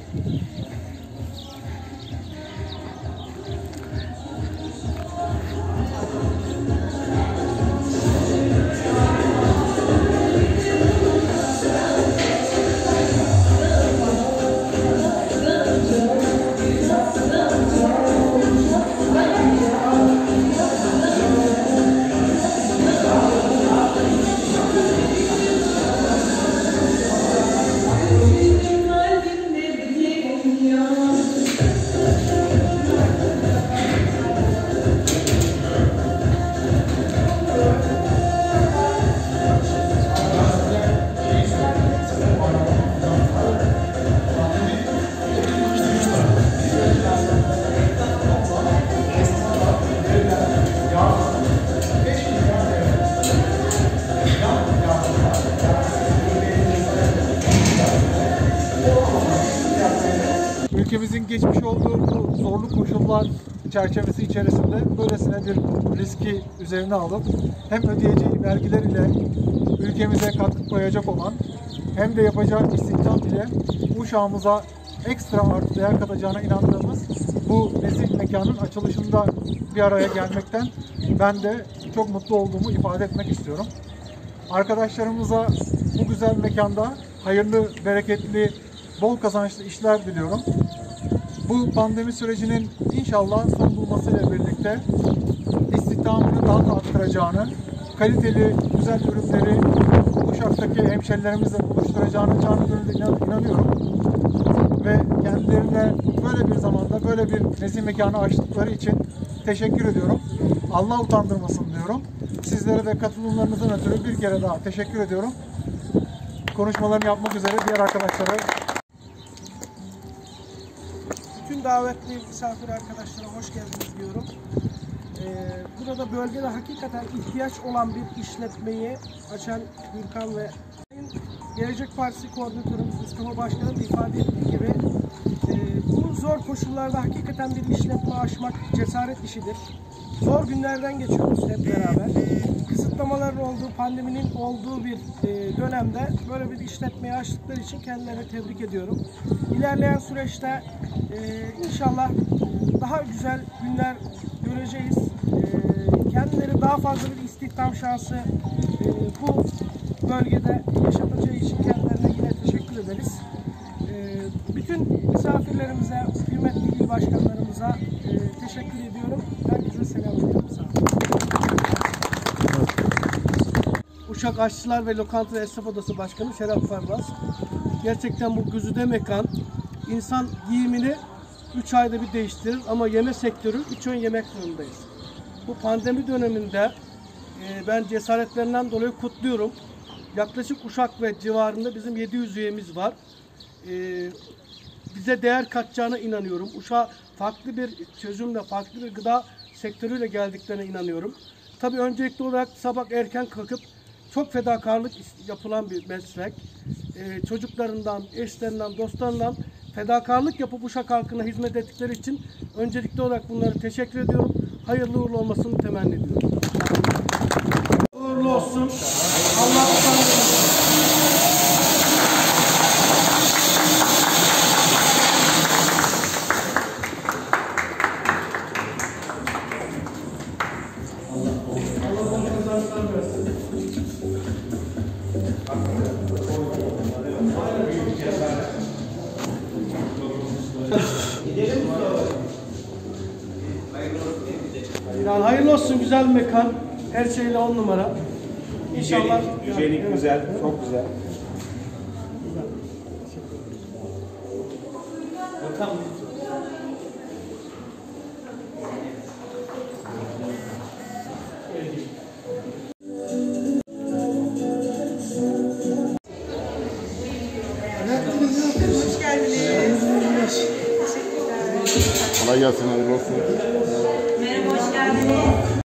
Ülkemizin geçmiş olduğu bu zorlu koşullar çerçevesi içerisinde böylesine bir riski üzerine alıp hem ödeyeceği vergiler ile ülkemize katkı koyacak olan hem de yapacağı istihdam ile Uşağımıza ekstra artı değer katacağına inandığımız bu nezih mekanın açılışında bir araya gelmekten ben de çok mutlu olduğumu ifade etmek istiyorum. Arkadaşlarımıza bu güzel mekanda hayırlı, bereketli, bol kazançlı işler diliyorum. Bu pandemi sürecinin inşallah son bulmasıyla birlikte istihdamını daha da arttıracağını, kaliteli, güzel ürünleri Uşak'taki hemşerilerimizle buluşturacağını canı gönülden inanıyorum. Ve kendilerine böyle bir zamanda böyle bir nezih mekanı açtıkları için teşekkür ediyorum. Allah utandırmasın diyorum. Sizlere de katılımlarınızdan ötürü bir kere daha teşekkür ediyorum. Konuşmalarını yapmak üzere diğer arkadaşlara. Bütün davetli misafir arkadaşlara hoş geldiniz diyorum. Burada bölgede hakikaten ihtiyaç olan bir işletmeyi açan Gürkan ve Gelecek Partisi Koordinatörümüz Mustafa Başkan'ın ifade ettiği gibi bu zor koşullarda hakikaten bir işletme açmak cesaret işidir. Zor günlerden geçiyoruz hep beraber. Kısıtlamaların olduğu, pandeminin olduğu bir dönemde böyle bir işletmeyi açtıkları için kendilerine tebrik ediyorum. İlerleyen süreçte inşallah daha güzel günler göreceğiz. Kendileri daha fazla bir istihdam şansı bu bölgede yaşatacağı için kendilerine yine teşekkür ederiz. Bütün misafirlerimize, kıymetli il başkanlarımıza teşekkür ediyorum. Herkese selam veriyorum. Sağ olun. Uşak Aşçılar ve Lokanta ve Esnaf Odası Başkanı Şeref Farbaz. Gerçekten bu güzide mekan insan giyimini 3 ayda bir değiştirir ama yeme sektörü 3 öğün yemek zorundayız. Bu pandemi döneminde ben cesaretlerinden dolayı kutluyorum. Yaklaşık Uşak ve civarında bizim 700 üyemiz var. Bize değer katacağına inanıyorum. Uşak'a farklı bir çözümle, farklı bir gıda sektörüyle geldiklerine inanıyorum. Tabii öncelikli olarak sabah erken kalkıp çok fedakarlık yapılan bir meslek. Çocuklarından, eşlerinden, dostlarından fedakarlık yapıp Uşak halkına hizmet ettikleri için öncelikli olarak bunları teşekkür ediyorum. Hayırlı uğurlu olmasını temenni ediyorum. Uğurlu olsun. Allah utandırmasın. Yani hayırlı olsun, güzel bir mekan. Her şeyle 10 numara. İnşallah. Hijyenik yani, güzel, evet. Çok güzel. Bakalım. Hoş geldiniz. Teşekkürler. Kolay gelsin, hayırlı olsun. Merhaba, hoş geldiniz.